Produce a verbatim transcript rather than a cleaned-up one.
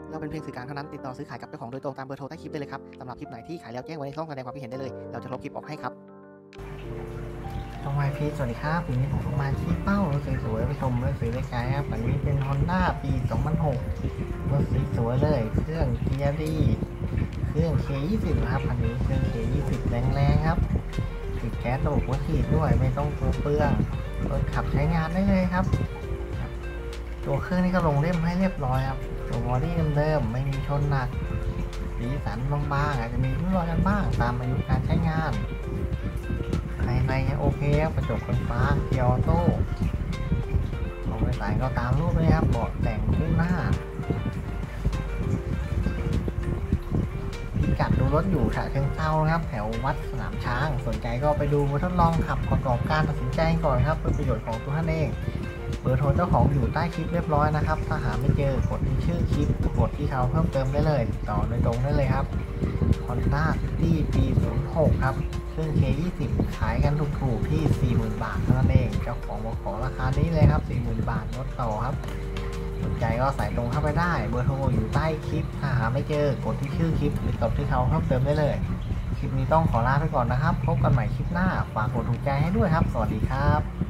เราเป็นเพียงสื่อกลางเท่านั้นติดต่อซื้อขายกับเจ้าของโดยตรงตามเบอร์โทรใต้คลิปได้เลยครับสำหรับคลิปไหนที่ขายแล้วแจ้งไว้ในช่องแสดงความคิดเห็นได้เลยเราจะลบคลิปออกให้ครับช่องไวพีสวัสดีครับวันนี้ผมมาที่เป้ารถสวยๆไปชมรถสวยเลยครับอันนี้เป็น Honda ปี สองพันหก รถสวยๆเลยเครื่องเกียร์ดีเครื่อง เค ยี่สิบ ครับอันนี้เครื่อง เค ยี่สิบ แรงๆครับติดแก๊สระบบหัวฉีดด้วยไม่ต้องตัวเปลืองรถขับใช้งานได้เลยครับตัวเครื่องนี่ก็ลงเล่มให้เรียบร้อยครับตัวบอดี้เดิมๆไม่มีชนหนักสีสันบางๆอาจจะมีริ้วรอยกันบ้างตามอายุการใช้งานภายในโอเคครับกระจกไฟฟ้าเกียร์ออโต้ของบริษัทก็ตามรูปเลยครับเบาะแต่งคู่หน้าพิกัดดูรถอยู่ฉะเชิงเทราครับแถววัดสนามช้างสนใจก็ไปดูทดลองขับประกอบการตัดสินใจก่อนครับเพื่อประโยชน์ของตัวท่านเองเบอร์โทรเจ้าของอยู่ใต้คลิปเรียบร้อยนะครับถ้าหาไม่เจอกดที่ชื่อคลิปกดที่เขาเพิ่มเติมได้เลยติดต่อโดยตรงได้เลยครับ Honda City ปี ศูนย์หก ครับเครื่อง เค ยี่สิบ ขายกันถูกๆที่ สี่หมื่น บาทเท่านั้นเองเจ้าของบอกขอราคานี้เลยครับ สี่หมื่น บาทลดต่อครับสนใจก็ใส่ตรงเข้าไปได้เบอร์โทรอยู่ใต้คลิปถ้าหาไม่เจอกดที่ชื่อคลิปหรือกดที่เขาเพิ่มเติมได้เลยคลิปนี้ต้องขอลาไปก่อนนะครับพบกันใหม่คลิปหน้าฝากกดถูกใจให้ด้วยครับสวัสดีครับ